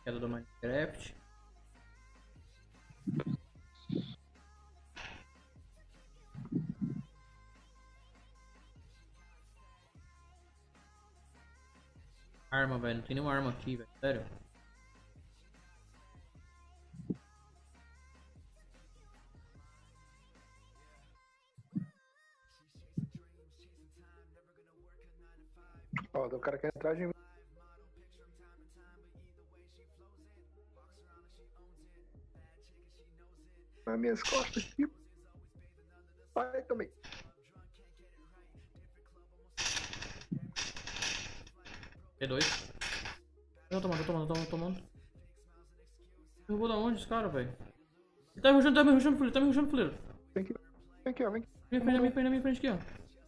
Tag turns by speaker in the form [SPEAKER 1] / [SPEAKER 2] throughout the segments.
[SPEAKER 1] Queda do Minecraft. Arma, velho. Não tem nenhuma arma aqui, velho. Sério.
[SPEAKER 2] Ó, o cara quer entrar de mim. Nas minhas costas, tipo. Vai também.
[SPEAKER 1] P2. Tô tomando. Derrubou da onde esse cara, velho? Ele tá me rushando, fuleiro.
[SPEAKER 2] Vem aqui, ó, vem aqui.
[SPEAKER 1] Na minha frente aqui, ó.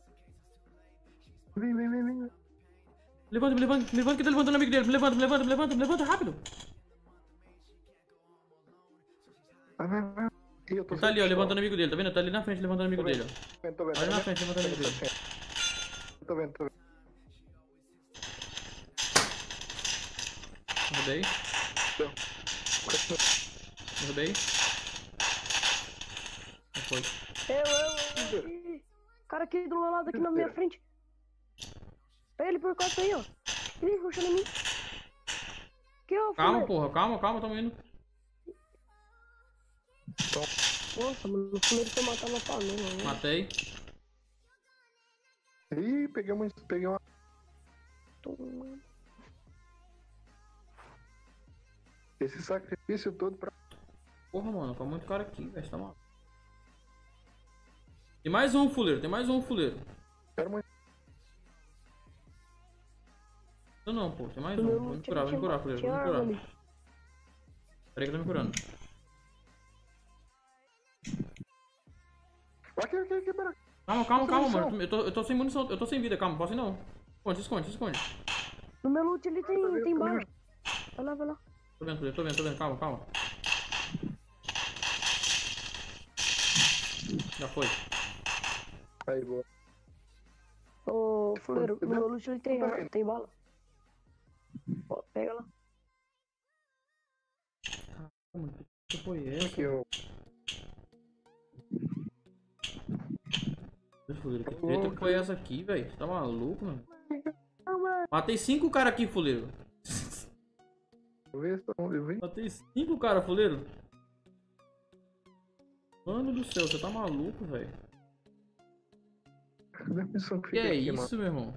[SPEAKER 2] Vem.
[SPEAKER 1] Levanta que tá levantando o amigo dele. Me levanta, rápido.
[SPEAKER 2] Vai. Eu tô
[SPEAKER 1] Ele tá ali, ó, levantando o amigo dele, tá vendo? Tá ali na frente levantando o amigo dele, ó.
[SPEAKER 2] Tô vendo.
[SPEAKER 1] Ali na frente levantando o amigo dele.
[SPEAKER 2] Tô vendo.
[SPEAKER 1] Derrubei. Não foi.
[SPEAKER 3] Eu. Cara aqui do meu lado, aqui na minha frente. Ele por costa aí, ó. Ih, rushando em mim. Que ó,
[SPEAKER 1] Calma, porra, calma, tamo indo.
[SPEAKER 3] Nossa, mano, o fuleiro foi matar uma panela.
[SPEAKER 1] Matei.
[SPEAKER 2] Ih, peguei uma.
[SPEAKER 3] Toma.
[SPEAKER 2] Esse sacrifício todo pra.
[SPEAKER 1] Porra, mano, tá muito cara aqui, velho. Tá maluco. Tem mais um fuleiro.
[SPEAKER 2] Quero muito.
[SPEAKER 1] Não, pô, tem mais um. Vou me curar, fuleiro. Peraí que eu tô me curando.
[SPEAKER 2] Aqui, pera.
[SPEAKER 1] Calma, mano. Eu tô sem munição, eu tô sem vida, calma, posso ir não. Se esconde.
[SPEAKER 3] No meu loot ele tem bala. Vai lá.
[SPEAKER 1] Tô vendo, calma. Já foi.
[SPEAKER 2] Aí, boa.
[SPEAKER 3] Ô, fuleiro, no meu loot ele tem bala. Ó, pega lá.
[SPEAKER 1] Que foi essa?
[SPEAKER 2] Aqui, ó.
[SPEAKER 1] Fuleiro, que treta que foi essa aqui, velho? Você tá maluco, mano? Matei 5 caras aqui, fuleiro.
[SPEAKER 2] Eu vi.
[SPEAKER 1] Matei 5 caras, fuleiro. Mano do céu, você tá maluco, velho?
[SPEAKER 2] Cadê a missão que
[SPEAKER 1] Que
[SPEAKER 2] fica
[SPEAKER 1] é
[SPEAKER 2] aqui,
[SPEAKER 1] isso, meu irmão?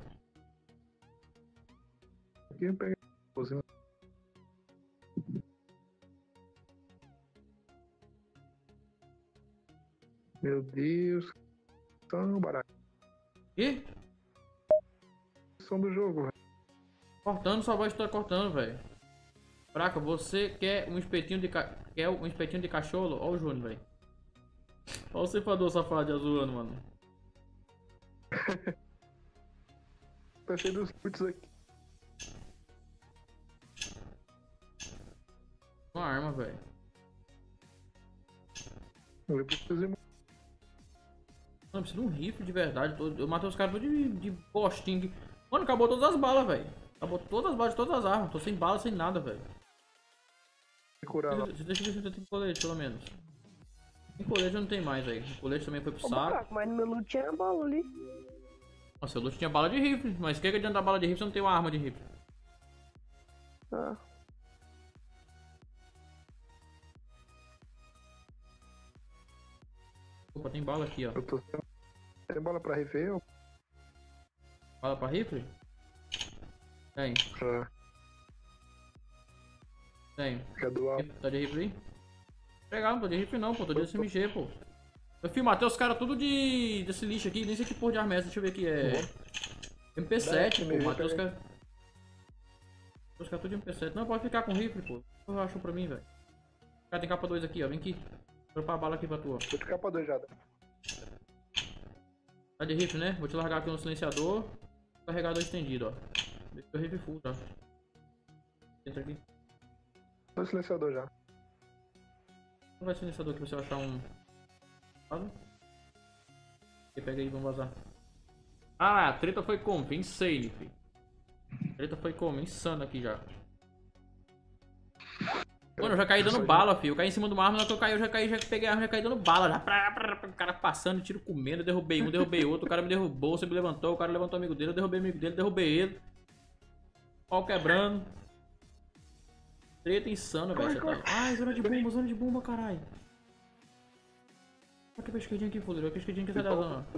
[SPEAKER 2] Aqui eu peguei a cozinha. Meu Deus. Tão barato.
[SPEAKER 1] Que?
[SPEAKER 2] Som do jogo, velho.
[SPEAKER 1] Cortando, sua voz tá cortando, velho. Fraca, você quer um espetinho de cachorro? Ó o Júnior, velho. Ó o ceifador safado de azulando, mano.
[SPEAKER 2] Tá cheio dos putos aqui.
[SPEAKER 1] Uma arma, velho.
[SPEAKER 2] Eu preciso ir.
[SPEAKER 1] Mano, eu preciso de um rifle de verdade. Eu matei os caras tudo de postinho. Mano, acabou todas as balas, velho. Acabou todas as balas de todas as armas. Tô sem bala, sem nada, velho.
[SPEAKER 2] Curar lá.
[SPEAKER 1] Deixa eu ver se eu tenho colete, pelo menos. Tem colete eu não tenho mais, velho. O colete também foi pro
[SPEAKER 3] Ô,
[SPEAKER 1] saco.
[SPEAKER 3] buraco, mas no meu loot tinha bala ali.
[SPEAKER 1] Nossa, o loot tinha bala de rifle. Mas o que adianta a bala de rifle se eu não tenho uma arma de rifle?
[SPEAKER 3] Ah.
[SPEAKER 1] Opa, tem bala aqui, ó.
[SPEAKER 2] Eu tô sem. Tem bola pra rever?
[SPEAKER 1] Bala pra rifle? Tem.
[SPEAKER 2] Quer doar?
[SPEAKER 1] Tá de rifle aí? Pegar, não tô de rifle não, pô. Tô de SMG, pô. Eu fui matei os caras tudo desse lixo aqui. Nem sei que porra de arma é essa. Deixa eu ver aqui. É. MP7, pô. Matei os caras. Os caras tudo de MP7. Não, pode ficar com rifle, pô. Eu acho pra mim, velho. Cara, tem capa 2 aqui, ó. Vem aqui. Vou dropar a bala aqui pra tu, ó.
[SPEAKER 2] Tô de capa 2 já.
[SPEAKER 1] Tá de rifle, né? Vou te largar aqui no silenciador. Carregador estendido, ó. Deixa o rifle full, tá? Entra aqui.
[SPEAKER 2] Tô no silenciador já.
[SPEAKER 1] Não vai silenciador aqui pra você achar um. Pega aí, vamos vazar. Ah, a treta foi como? Insane, filho. A treta foi como? Insano aqui já. Mano, eu já caí dando bala, filho. Eu caí em cima de uma arma, na hora que eu caí, já peguei a arma, já caí dando bala. Já. O cara passando, tiro comendo, eu derrubei um, derrubei outro. O cara me derrubou, você me levantou, o cara levantou o amigo dele, eu derrubei o amigo dele, derrubei ele. Pau quebrando. Treta insana, velho. Tá... Ai, zona de bomba, caralho. Olha que pescadinha aqui, fuleiro. Olha que pescadinha aqui, sai da zona.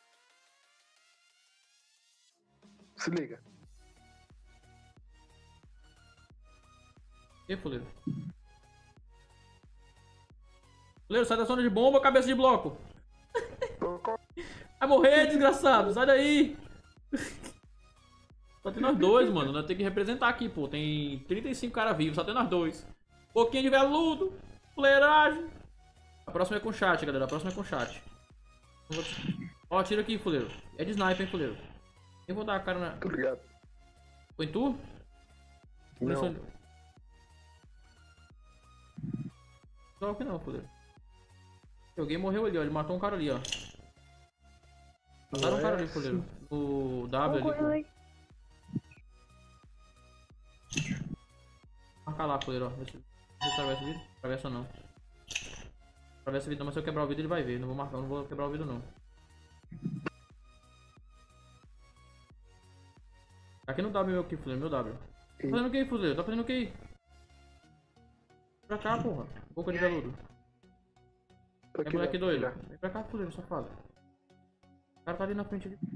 [SPEAKER 2] Se liga.
[SPEAKER 1] E fuleiro? Fuleiro, sai da zona de bomba, cabeça de bloco. Vai morrer, desgraçado. Sai daí. Só tem nós dois, mano. Nós temos que representar aqui, pô. Tem 35 caras vivos, só tem nós dois. Pouquinho de veludo. Fuleiragem. A próxima é com chat, galera. A próxima é com chat. Ó, tira aqui, fuleiro. É de sniper, hein, fuleiro. Eu vou dar a cara na...
[SPEAKER 2] Obrigado.
[SPEAKER 1] Foi tu?
[SPEAKER 2] Não.
[SPEAKER 1] Só que não, fuleiro. Alguém morreu ali, ó. Ele matou um cara ali, ó. Mataram um cara ali, fuleiro. O W ali, pô. Marca lá, fuleiro, ó. Vê se atravessa o vidro. Atravessa não. Atravessa o vidro, mas se eu quebrar o vidro ele vai ver. Não vou marcar, não vou quebrar o vidro não. Aqui no W meu aqui, fuleiro, meu W. Tá fazendo o que aí, fuleiro? Tá fazendo o que aí? Pra cá, porra. Boca de veludo. É moleque doido. Vem pra cá, fuleiro, safado. O cara tá ali na frente ali.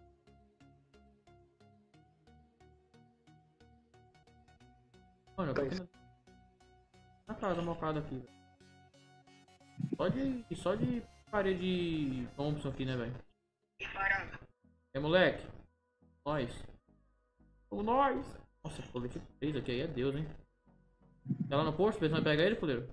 [SPEAKER 1] Mano, eu tô aqui na casa, mocada aqui, velho. Só de parede Thompson aqui, né, velho? É, moleque. Nós. Somos nós. Nossa, colete 3 aqui aí é Deus, hein. Tá lá no posto, pensando em pegar ele, fuleiro?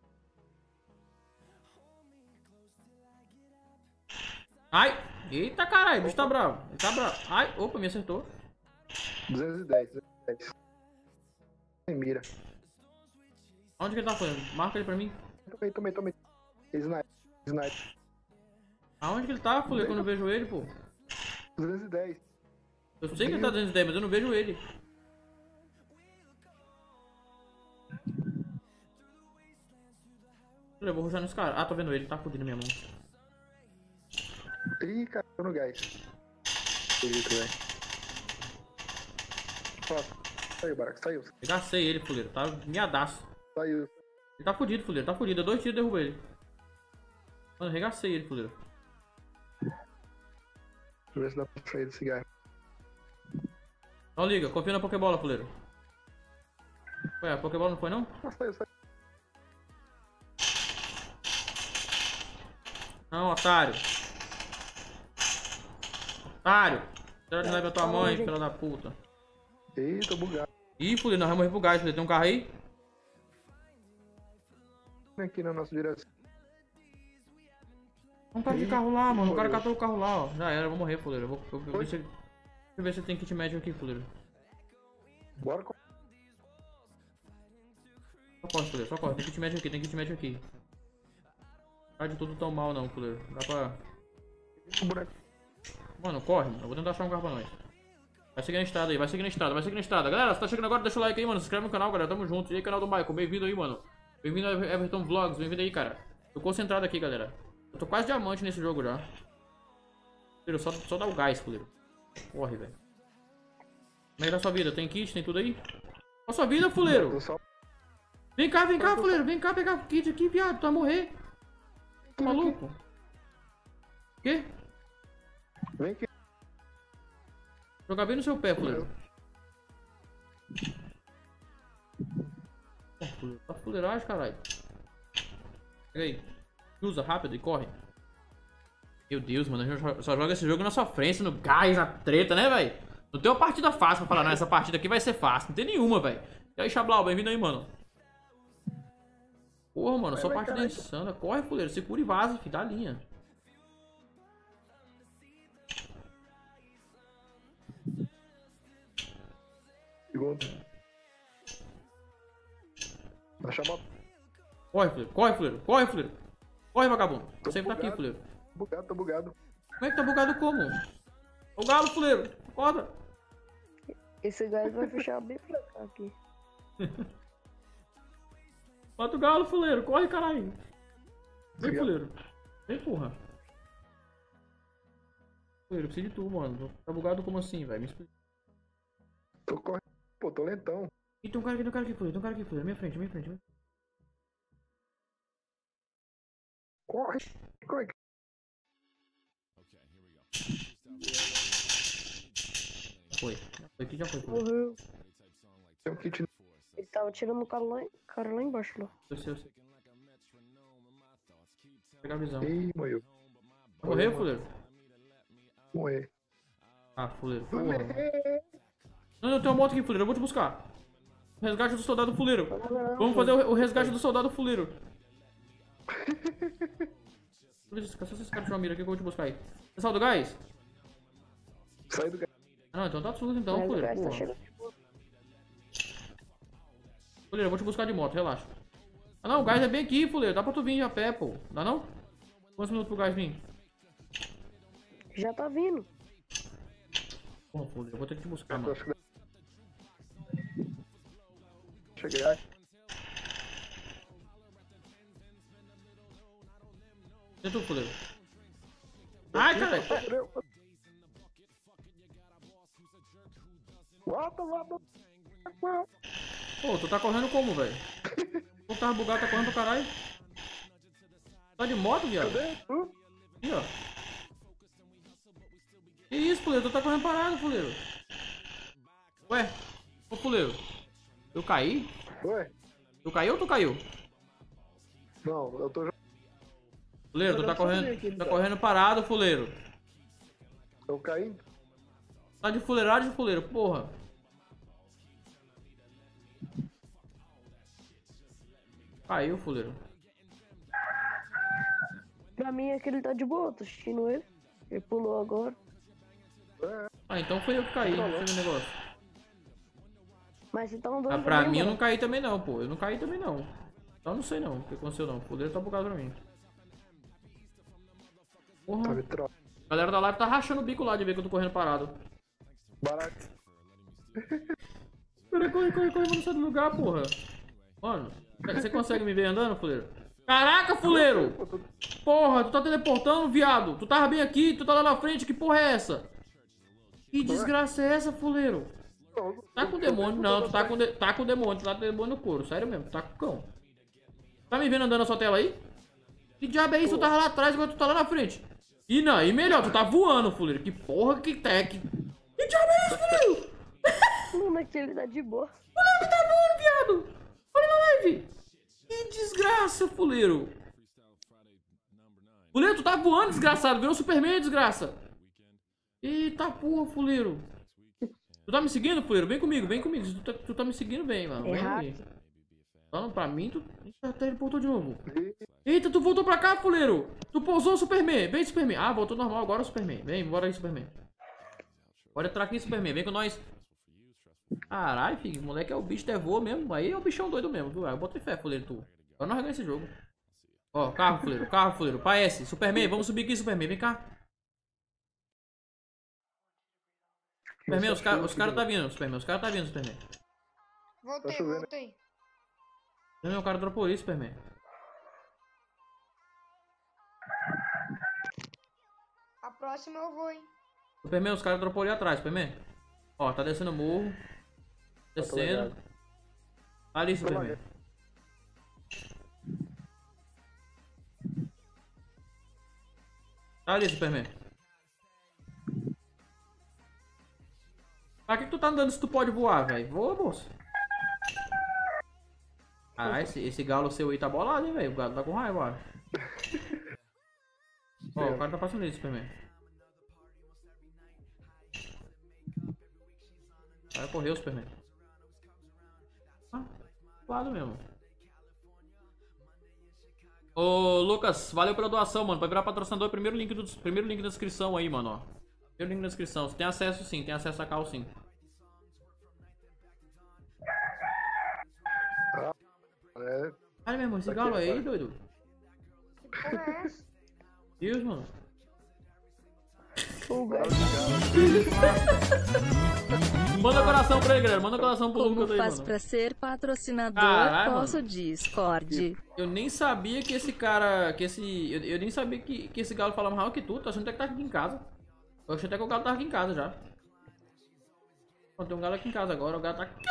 [SPEAKER 1] Ai! Eita caralho, o bicho tá bravo. Ele tá bravo. Ai, opa, me acertou.
[SPEAKER 2] 210. Sem mira.
[SPEAKER 1] Onde que ele tá fazendo? Marca ele pra mim.
[SPEAKER 2] Tomei. Sniper.
[SPEAKER 1] Aonde que ele tá, fuleiro, quando eu vejo ele, pô?
[SPEAKER 2] 210.
[SPEAKER 1] Eu sei que ele tá 210, mas eu não vejo ele. Eu vou rushar nesse cara. Ah, tô vendo ele, tá fudido na minha mão.
[SPEAKER 2] Ih, cara, tô no gás. Acredito, velho. Ó, saiu, Baraca, saiu.
[SPEAKER 1] Regacei ele, fuleiro, tá miadaço.
[SPEAKER 2] Saiu.
[SPEAKER 1] Ele tá fudido, fuleiro, tá fudido. Eu 2 tiros e derrubei ele. Mano, regacei ele, fuleiro.
[SPEAKER 2] Deixa eu ver se dá pra sair desse gás.
[SPEAKER 1] Não liga, confia na Pokébola, fuleiro. Ué, a Pokébola não foi não?
[SPEAKER 2] Ah, saiu.
[SPEAKER 1] Não, otário. Otário. Tira de leve a tua mãe, filha da puta.
[SPEAKER 2] Ih, tô bugado.
[SPEAKER 1] Ih, fuleiro, nós vamos morrer pro gás, fuleiro. Tem um carro aí?
[SPEAKER 2] Aqui na nossa direção.
[SPEAKER 1] Não tá de carro lá, mano. O cara catou o carro lá, ó. Já era, eu vou morrer, fuleiro. Deixa eu ver se tem kit médio aqui, fuleiro.
[SPEAKER 2] Bora com.
[SPEAKER 1] Só corre, fuleiro, só corre. Tem kit médio aqui, tem kit médio aqui. Não tá de tudo tão mal, não, fuleiro. Dá pra. Mano, corre, mano. Eu vou tentar achar um carro pra nós. Vai seguir na estrada aí, vai seguir na estrada. Galera, se tá chegando agora, deixa o like aí, mano. Se inscreve no canal, galera. Tamo junto. E aí, canal do Michael. Bem-vindo aí, mano. Bem-vindo a Everton Vlogs. Bem-vindo aí, cara. Tô concentrado aqui, galera. Eu tô quase diamante nesse jogo já. Fuleiro, só dá o gás, fuleiro. Corre, velho. Como é que tá a sua vida? Tem kit? Tem tudo aí? Qual a sua vida, fuleiro? Vem cá, fuleiro. Vem cá pegar o kit aqui, viado. Tu vai morrer. Tá maluco? O quê?
[SPEAKER 2] Vem aqui.
[SPEAKER 1] Jogar bem no seu pé, fuleiro. Tá fuleiragem, caralho. Pega aí. Usa rápido e corre. Meu Deus, mano. A gente só joga esse jogo na sofrência, no gás, na treta, né, velho? Não tem uma partida fácil pra falar, não. Essa partida aqui vai ser fácil. Não tem nenhuma, velho. E aí, Xablau, bem-vindo aí, mano. Porra, mano. Só partida insana. Corre, fuleiro. Segura e vaza, filho. Dá a linha.
[SPEAKER 2] Segundo. Vai chamar.
[SPEAKER 1] Corre, fuleiro. Corre, fuleiro. Corre, fuleiro. Corre, vagabundo.
[SPEAKER 2] Tô
[SPEAKER 1] Sempre tá aqui,
[SPEAKER 2] bugado.
[SPEAKER 1] fuleiro.
[SPEAKER 2] Tô bugado.
[SPEAKER 1] Como é que tá bugado como? Ô galo, fuleiro. Acorda.
[SPEAKER 3] Esse gás vai fechar bem pra cá aqui.
[SPEAKER 1] Mata o galo, fuleiro. Corre, caralho. Vem, fuleiro. Vem, porra. Fuleiro, eu preciso de tu, mano. Tá bugado como assim, velho? Me explica.
[SPEAKER 2] Tô correndo, pô, tô lentão.
[SPEAKER 1] Ih, tem um cara aqui, fuleiro. Tem um cara aqui, fuleiro. Minha frente, minha frente.
[SPEAKER 2] Corre, corre.
[SPEAKER 1] Foi. Aqui já foi, fuleiro.
[SPEAKER 3] Morreu.
[SPEAKER 2] Tem um kit.
[SPEAKER 3] Ele tava tirando o cara lá embaixo, lá.
[SPEAKER 1] Eu sei. Vou pegar a visão.
[SPEAKER 2] Ih, morreu.
[SPEAKER 1] Morreu, fuleiro?
[SPEAKER 2] Morrer.
[SPEAKER 1] Ah, fuleiro. Porra. Não, tem uma moto aqui, fuleiro. Eu vou te buscar. Resgate do soldado fuleiro. Vamos fazer o resgate do soldado fuleiro. Só se esse cara tiver uma mira aqui que eu vou te buscar aí. Você saiu do gás?
[SPEAKER 2] Sai do gás.
[SPEAKER 1] Ah, não, então tá sujo então,
[SPEAKER 3] Mas o
[SPEAKER 1] fuleiro.
[SPEAKER 3] gás tá
[SPEAKER 1] Porra.
[SPEAKER 3] chegando de boa.
[SPEAKER 1] Fuleiro, eu vou te buscar de moto, relaxa. Ah não, o gás é bem aqui, fuleiro. Dá pra tu vir a pé, pô. Dá não? Quantos minutos pro gás vir?
[SPEAKER 3] Já tá vindo.
[SPEAKER 1] Porra, fuleiro, eu vou ter que te buscar,
[SPEAKER 2] Eu
[SPEAKER 1] mano.
[SPEAKER 2] acho que- Cheguei aí.
[SPEAKER 1] E tu, fuleiro? Ai, caralho.
[SPEAKER 2] Volta.
[SPEAKER 1] Pô, tu tá correndo como, velho? Tu tá bugado, tá correndo pra caralho. Tá de moto, viado?
[SPEAKER 2] Cadê?
[SPEAKER 1] Aqui, ó. Que isso, fuleiro? Tu tá correndo parado, fuleiro. Ué? Ô, fuleiro. Eu caí?
[SPEAKER 2] Ué?
[SPEAKER 1] Tu caiu ou tu caiu?
[SPEAKER 2] Não, eu tô.
[SPEAKER 1] Fuleiro, tu
[SPEAKER 2] Eu
[SPEAKER 1] tá
[SPEAKER 2] não sabia
[SPEAKER 1] correndo,
[SPEAKER 2] que ele
[SPEAKER 1] tá
[SPEAKER 2] tá.
[SPEAKER 1] correndo parado, fuleiro.
[SPEAKER 2] Eu caí?
[SPEAKER 1] Tá de fuleiragem, fuleiro, porra. Caiu, fuleiro.
[SPEAKER 3] Pra mim é que ele tá de boa, tô assistindo ele. Ele pulou agora.
[SPEAKER 1] Ah, então foi eu que caí, não foi o negócio.
[SPEAKER 3] Mas você tá andando
[SPEAKER 1] Ah, pra
[SPEAKER 3] também,
[SPEAKER 1] mim eu
[SPEAKER 3] mano.
[SPEAKER 1] não caí também não, pô. Eu não caí também não. Então não sei não o que aconteceu não. O fuleiro tá bugado pra mim.
[SPEAKER 2] Tá
[SPEAKER 1] Porra.
[SPEAKER 2] me troca.
[SPEAKER 1] A galera da live tá rachando o bico lá de ver que eu tô correndo parado.
[SPEAKER 2] Barato.
[SPEAKER 1] Pera, corre, vamos sair do lugar, porra. Mano, você consegue me ver andando, fuleiro? Caraca, fuleiro! Porra, tu tá teleportando, viado. Tu tava bem aqui, tu tá lá na frente, que porra é essa? Que desgraça é essa, fuleiro? Tá com demônio? Não, tu tá com, tá com demônio, tu tá com demônio no couro, sério mesmo, tu tá com cão. Tá me vendo andando na sua tela aí? Que diabo é isso? Tu tava lá atrás, agora tu tá lá na frente. E não, e melhor, tu tá voando, fuleiro. Que porra que tá, que diabo é isso, fuleiro?
[SPEAKER 3] Mano, é que ele tá de boa.
[SPEAKER 1] Fuleiro, tá voando, viado. Olha na live. Que desgraça, fuleiro. Fuleiro, tu tá voando, desgraçado. Virou Superman, desgraça. Eita porra, fuleiro. Tu tá me seguindo, fuleiro? Vem comigo, vem comigo. Se tu tá me seguindo, vem, mano.
[SPEAKER 3] É
[SPEAKER 1] Vem
[SPEAKER 3] hack.
[SPEAKER 1] aí. Falando pra mim, tu teleportou de novo. Eita, tu voltou pra cá, fuleiro. Tu pousou o Superman. Vem, Superman. Ah, voltou normal agora o Superman. Vem, bora aí, Superman. Bora entrar aqui, Superman. Vem com nós. Caralho, filho. Moleque é o bicho, voa mesmo. Aí é o bichão doido mesmo, viu? Eu botei fé, fuleiro, tu. Agora nós ganhamos esse jogo. Ó, carro, fuleiro. Parece. Superman, vamos subir aqui, Superman. Vem cá. Superman, os caras tá vindo, Superman. Os caras tá vindo, Superman.
[SPEAKER 4] Voltei,
[SPEAKER 2] chovendo.
[SPEAKER 4] voltei.
[SPEAKER 1] Superman, o cara dropou isso, Superman.
[SPEAKER 4] A próxima eu vou, hein?
[SPEAKER 1] Superman, os caras dropou ali atrás, Superman. Ó, tá descendo o morro. Descendo. Tá ali, Superman. Tá ali, Superman. Pra que tu tá andando se tu pode voar, velho? Voa, moço. Caralho, esse galo seu aí tá bolado, hein, velho? O galo tá com raiva, ó. Ó, o cara tá passando ali, Superman. Vai correr o Superman. Ah, lado mesmo. Ô, Lucas, valeu pela doação, mano. Pra virar patrocinador, primeiro link da descrição aí, mano, ó. Primeiro link da descrição. Você tem acesso sim, tem acesso a cal sim.
[SPEAKER 2] É,
[SPEAKER 1] Olha mesmo, esse galo aí, doido.
[SPEAKER 4] Que porra é essa?
[SPEAKER 1] Deus, mano.
[SPEAKER 3] O gato.
[SPEAKER 1] Manda coração pra ele, galera. Manda coração pro
[SPEAKER 5] Como
[SPEAKER 1] Lucas aí,
[SPEAKER 5] faz
[SPEAKER 1] mano.
[SPEAKER 5] pra ser patrocinador?
[SPEAKER 1] Caralho,
[SPEAKER 5] Posso
[SPEAKER 1] mano.
[SPEAKER 5] Discord.
[SPEAKER 1] Eu nem sabia que esse cara. Eu nem sabia que esse galo falava mais que tu. Tô achando até que tá aqui em casa. Eu achei até que o galo tava aqui em casa já. Ó, tem um galo aqui em casa agora. O galo tá.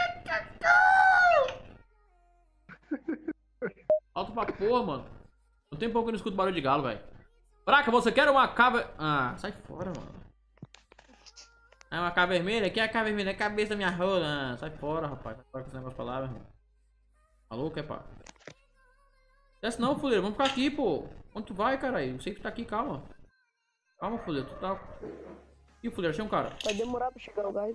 [SPEAKER 1] Alto pra porra, mano. Não tem pouco que eu não escuto barulho de galo, velho. Braca, você quer uma cava. Ah, sai fora, mano. É uma cava vermelha? Que é a cava vermelha? É a cabeça da minha rola. Ah, sai fora, rapaz. Sai fora com esse negócio pra lá, meu irmão. Maluco, é pá. Desce não, fuleiro. Vamos ficar aqui, pô. Onde tu vai, caralho? Eu sei que tu tá aqui, calma. Calma, fuleiro. Tu tá. Ih, fuleiro, achei um cara.
[SPEAKER 3] Vai demorar pra chegar o gás.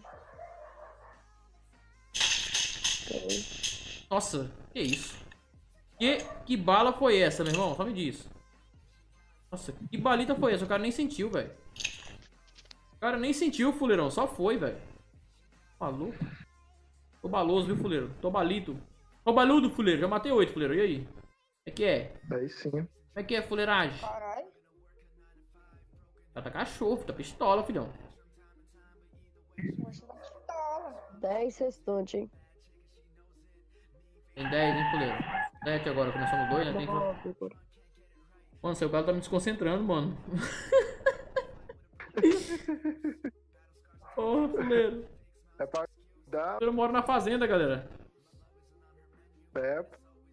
[SPEAKER 1] Nossa, que isso? Que bala foi essa, meu irmão? Só me diz. Nossa, que balita foi essa? O cara nem sentiu, velho. O cara nem sentiu, fuleirão. Só foi, velho. Maluco. Tô baloso, viu, fuleiro? Tô balito. Tô baludo, fuleiro. Já matei 8, fuleiro. E aí? Como é que é?
[SPEAKER 2] Aí sim.
[SPEAKER 1] Como é que é, fuleiragem?
[SPEAKER 4] Caralho.
[SPEAKER 1] Tá cachorro, tá pistola, filhão.
[SPEAKER 4] Moça da pistola.
[SPEAKER 3] 10 restantes, hein?
[SPEAKER 1] Tem 10, hein, fuleiro? 7 agora, começamos 2, né? Tem que... Mano, seu cara tá me desconcentrando, mano. Porra, fuleiro.
[SPEAKER 2] É pra dar
[SPEAKER 1] Eu moro na fazenda, galera.
[SPEAKER 2] pé.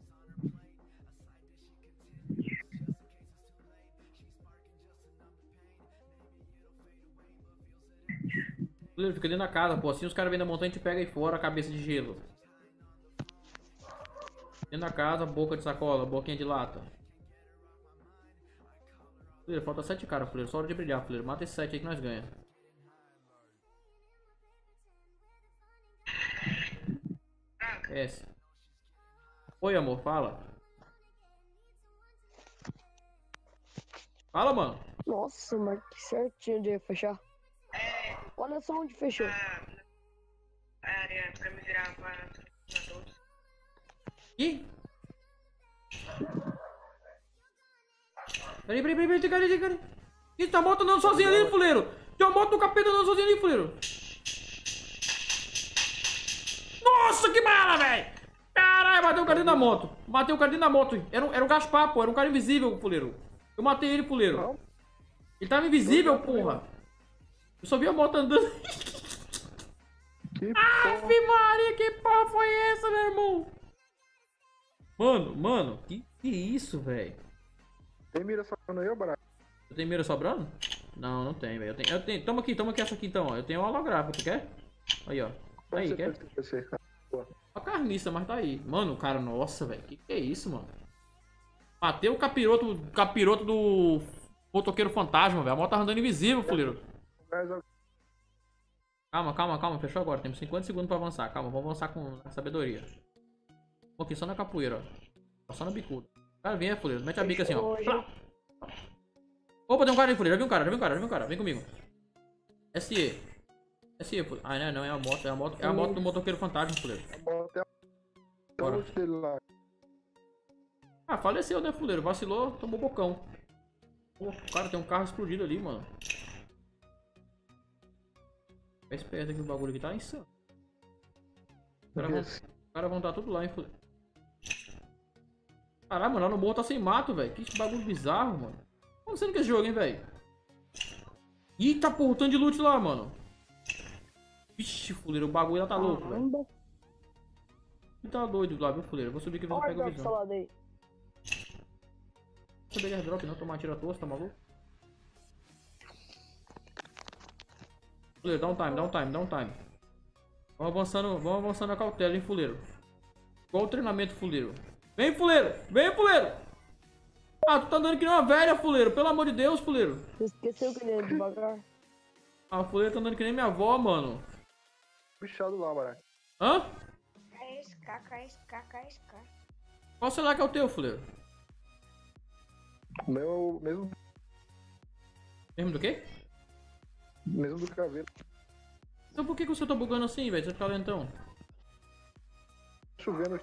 [SPEAKER 1] Fuleiro, fica dentro da casa, pô. Assim os caras vêm da montanha e te pega aí fora a cabeça de gelo. Dentro da casa, boca de sacola, boquinha de lata. Fuleiro, falta 7 caras, fuleiro. Só hora de brilhar, fuleiro. Mata esses 7 aí que nós ganha. S. Oi, amor, fala. Fala, mano.
[SPEAKER 3] Nossa, mas que certinho de fechar. Olha só onde fechou.
[SPEAKER 6] A área pra me virar para todos.
[SPEAKER 1] Ih! Peraí, tem cara. Ih, tá a moto andando sozinha ali, fuleiro. Tem uma moto do capeta andando sozinha ali, fuleiro. Nossa, que bala, velho. Caralho, matei o cara dentro da moto. Matei o cara dentro da moto. Era o Gaspar, pô. Era um cara invisível, fuleiro. Eu matei ele, fuleiro.
[SPEAKER 2] Não.
[SPEAKER 1] Ele tava invisível, porra. Eu só vi a moto andando.
[SPEAKER 2] Que
[SPEAKER 1] Ave Maria, que porra foi essa, meu irmão? Mano, que isso, velho?
[SPEAKER 2] Tem mira sobrando aí, ô barato?
[SPEAKER 1] Eu tenho mira sobrando? Não, não tem, velho. Eu tenho. Toma aqui essa aqui então, ó. Eu tenho uma holográfica, tu quer? Aí, ó. Aí, quer? A carniça, mas tá aí. Mano, cara, nossa, velho. Que é isso, mano? Matei o capiroto do motoqueiro fantasma, velho. A moto tá andando invisível, fuleiro. Calma. Fechou agora. Temos 50 segundos pra avançar. Calma, vamos avançar com sabedoria. Vamos aqui, só na capoeira, ó. Só na bicuda. Cara, vem, fuleiro. Mete a bica assim, ó. Opa, tem um cara aí, fuleiro. Já vi um cara. Vem comigo. SE, fuleiro. Ah, não, é a moto do motoqueiro fantasma, fuleiro. Bora.
[SPEAKER 2] Dele lá.
[SPEAKER 1] Ah, faleceu, né, fuleiro? Vacilou, tomou bocão. Pô, cara, tem um carro explodido ali, mano. Fica esperto aqui, o bagulho aqui tá insano. Os caras vão estar tudo lá, hein, fuleiro. Caralho, mano, lá no morro tá sem mato, velho. Que bagulho bizarro, mano. Como sendo que esse jogo, hein, velho? Ih, tá porra, tanto de loot lá, mano. Vixe, fuleiro, o bagulho lá tá louco, velho.
[SPEAKER 3] Caramba.
[SPEAKER 1] Tá doido lá, viu, fuleiro? Eu vou subir aqui e ver se eu pego a
[SPEAKER 3] Olha
[SPEAKER 1] visão.
[SPEAKER 3] essa lado aí.
[SPEAKER 1] Não vou pegar airdrop não, tomar tira torta, tá maluco? Fuleiro, dá um time. Vamos avançando a cautela, hein, fuleiro. Igual o treinamento, fuleiro. Vem, fuleiro! Ah, tu tá andando que nem uma velha, fuleiro. Pelo amor de Deus, fuleiro.
[SPEAKER 3] Você esqueceu que ele é devagar?
[SPEAKER 1] Ah, o fuleiro tá andando que nem minha avó, mano.
[SPEAKER 2] Bichado lá, barato.
[SPEAKER 1] Hã?
[SPEAKER 4] KSK.
[SPEAKER 1] Qual celular que é o teu, fuleiro?
[SPEAKER 2] Meu, mesmo
[SPEAKER 1] Mesmo do quê?
[SPEAKER 2] do cabelo.
[SPEAKER 1] Então por que o seu tá bugando assim, velho? Você fica lentão.
[SPEAKER 2] Chovendo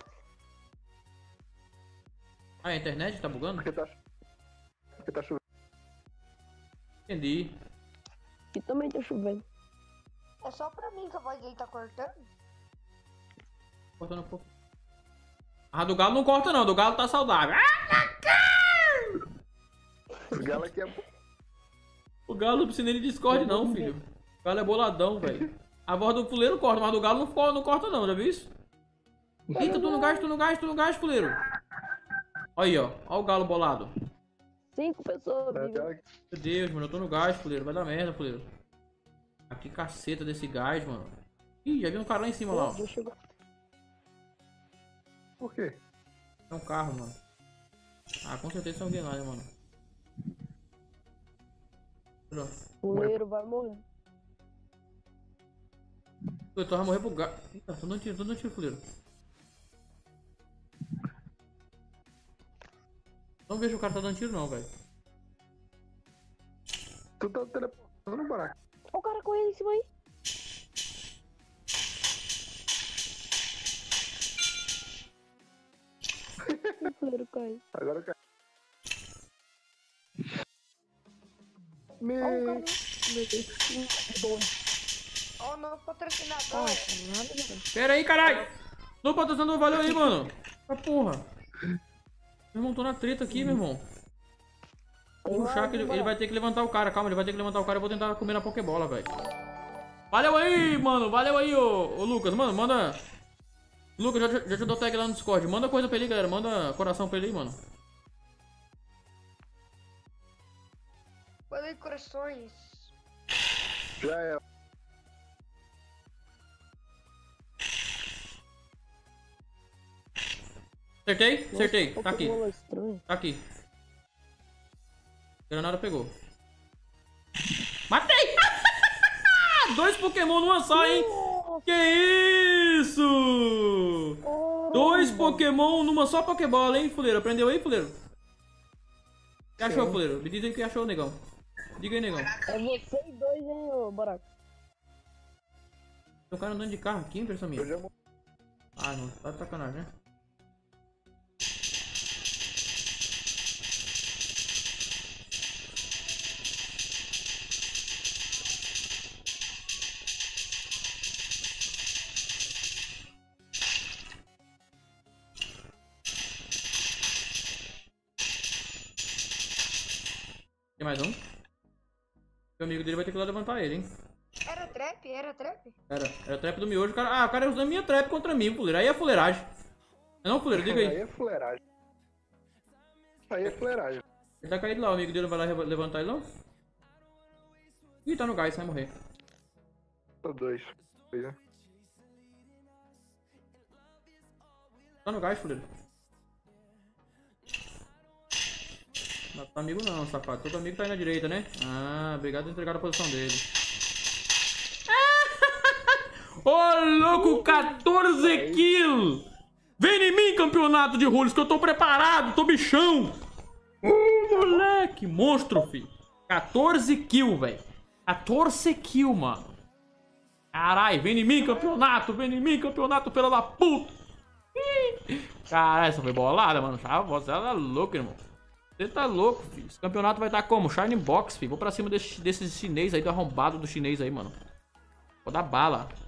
[SPEAKER 1] Ah, a internet tá bugando?
[SPEAKER 2] porque tá chovendo.
[SPEAKER 1] Entendi.
[SPEAKER 3] Aqui também tá chovendo.
[SPEAKER 4] É só pra mim que a voz dele tá cortando?
[SPEAKER 1] Cortando um pouco. A do Galo não corta não, do Galo tá saudável.
[SPEAKER 2] O Galo aqui é...
[SPEAKER 1] O Galo não precisa nem de Discord não, filho. O Galo é boladão, velho. A voz do fuleiro corta, mas do Galo não corta não, já viu isso? Eita, tu no gás, fuleiro. Olha aí, ó. Olha o Galo bolado.
[SPEAKER 3] 5 pessoas, viu?
[SPEAKER 1] Meu Deus, mano, eu tô no gás, fuleiro. Vai dar merda, fuleiro. Aqui caceta desse gás, mano. Ih, já vi um cara lá em cima, lá, ó.
[SPEAKER 3] Deixa eu...
[SPEAKER 2] Por quê?
[SPEAKER 1] É um carro, mano. Ah, com certeza tem alguém lá, né, mano. Pronto.
[SPEAKER 3] O fuleiro vai morrer.
[SPEAKER 1] Eu tava morrendo pro gás. Eita, tô dando tiro, fuleiro. Não vejo o cara tá dando tiro não, velho.
[SPEAKER 2] Tu tá teleportando, Baraca.
[SPEAKER 3] Olha o cara correndo em cima aí. O fuleiro caiu.
[SPEAKER 2] Agora cai.
[SPEAKER 3] Olha o cara.
[SPEAKER 2] Me...
[SPEAKER 4] Ó, o novo patrocinador.
[SPEAKER 3] Nada, mano.
[SPEAKER 1] Pera aí, caralho. Não patrocinador, valeu aí, mano. Ah, porra. Meu irmão, tô na treta aqui, meu irmão. Vou puxar que ele vai ter que levantar o cara. Calma, ele vai ter que levantar o cara. Eu vou tentar comer na Pokébola, velho. Valeu aí, mano. Valeu aí, ô Lucas. Mano, manda... Lucas, já te dou tag lá no Discord. Manda coisa pra ele, galera. Manda coração pra ele aí, mano.
[SPEAKER 4] Falei corações.
[SPEAKER 2] Já é.
[SPEAKER 1] Acertei? Acertei. Tá aqui.
[SPEAKER 3] Pokébola estranho.
[SPEAKER 1] Tá aqui. Granada pegou. Matei! 2 Pokémon numa só, hein? Que isso? 2 Pokémon numa só Pokébola, hein, fuleiro? Aprendeu aí, fuleiro? O que achou, fuleiro? Me diz aí o que achou, negão. Diga aí, negão.
[SPEAKER 3] É você e 2, hein, ô Baraca.
[SPEAKER 1] Tem um cara andando de carro aqui, impressão minha.
[SPEAKER 2] Eu já morri.
[SPEAKER 1] Ah, não. Tá de sacanagem, né? Tem mais um? O amigo dele vai ter que ir lá levantar ele, hein?
[SPEAKER 4] Era trap? Era trap?
[SPEAKER 1] Era trap do miojo. Cara... Ah, o cara ia usando minha trap contra mim, fuleiro. Aí é fuleiragem. Não, fuleiro, diga
[SPEAKER 2] Aí
[SPEAKER 1] aí.
[SPEAKER 2] é fuleiragem. Aí é fuleiragem.
[SPEAKER 1] Ele tá caído lá, o amigo dele vai lá levantar ele, não? Ih, tá no gás, vai morrer.
[SPEAKER 2] Tô 2.
[SPEAKER 1] Tá no gás, fuleiro. Não tá amigo não, safado. Todo amigo tá aí na direita, né? Ah, obrigado por entregar a posição dele. Ô, louco, 14 kills! Vem em mim, campeonato de rolos, que eu tô preparado, tô bichão! Moleque, monstro, filho. 14 kills, velho. 14 kills, mano. Caralho, vem em mim, campeonato, filho da puta! Caralho, essa foi bolada, mano. Você é louco, irmão. Você tá louco, filho. Esse campeonato vai estar como? Shine Box, filho. Vou pra cima desse chinês aí, do arrombado do chinês aí, mano. Vou dar bala.